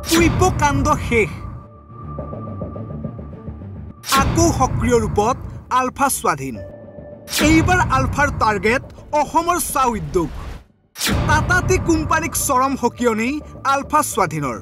কুইপকাণ্ড শেষ আকৌ সক্ৰিয় ৰূপত আলফা স্বাধীন এইবাৰ আলফাৰ টাৰ্গেট অসমৰ চাহ উদ্যোগ টাটা টি কোম্পানীক চৰম হকিয়নি আলফা স্বাধীনৰ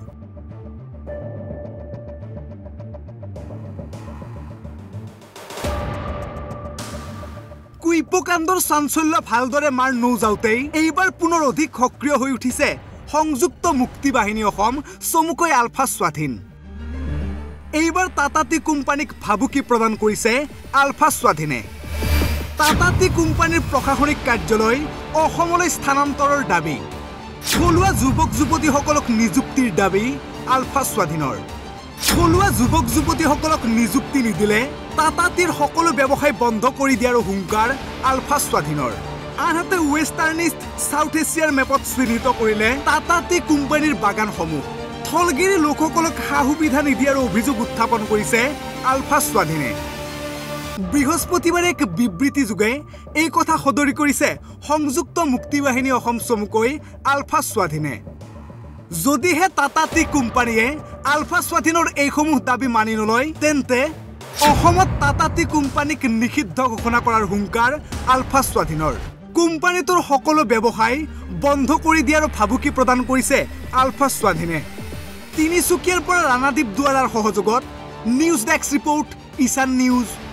কুইপকাণ্ডৰ চাঞ্চল্য ভালদৰে মাৰ নৌজাওঁতেই এইবাৰ পুনৰ অধিক সক্ৰিয় হৈ উঠিছে সংযুক্ত মুক্তি বাহিনী অসম চমুকৈ আলফা স্বাধীন এইবাৰ টাটা টি কোম্পানীক ভাবুকি প্ৰদান কৰিছে আলফা স্বাধীনে টাটা টি কোম্পানীৰ প্ৰশাসনিক কাৰ্যালয় অসমলৈ স্থানান্তৰৰ দাবী থলুৱা যুৱক যুৱতীসকলক নিযুক্তিৰ দাবী আলফা স্বাধীনৰ থলুৱা যুৱক যুৱতীসকলক নিযুক্তি নিদিলে টাটা টিৰ সকলো ব্যৱসায় বন্ধ কৰি দিয়াৰ হুংকাৰ আলফা স্বাধীনৰ আনহাতে ৱেষ্টাৰ্ণ ইষ্ট সাউথ এছিয়াৰ মেপত চিহ্নিত কৰিলে টাটা টি কোম্পানীৰ বাগানসমূহ থলগিৰি লোকসকলক সা সুবিধা নিদিয়াৰ অভিযোগ উত্থাপন কৰিছে আলফা স্বাধীনে বৃহস্পতিবাৰে এক বিবৃতি যোগে এই কথা সদৰি কৰিছে সংযুক্ত মুক্তি বাহিনী অসম চমুকৈ আলফা স্বাধীনে যদিহে টাটা টি কোম্পানীয়ে আলফা স্বাধীনৰ এইসমূহ দাবী মানি নলয় তেন্তে অসমত টাটা টি কোম্পানীক নিষিদ্ধ ঘোষণা কৰাৰ হুংকাৰ আলফা স্বাধীনৰ কোম্পানীটোৰ সকলো ব্যৱসায় বন্ধ কৰি দিয়াৰ ভাবুকি প্ৰদান কৰিছে আলফা স্বাধীনে তিনিচুকীয়াৰ পৰা ৰাণাদীপ দুৱাৰাৰ সহযোগত news desk report Ishan news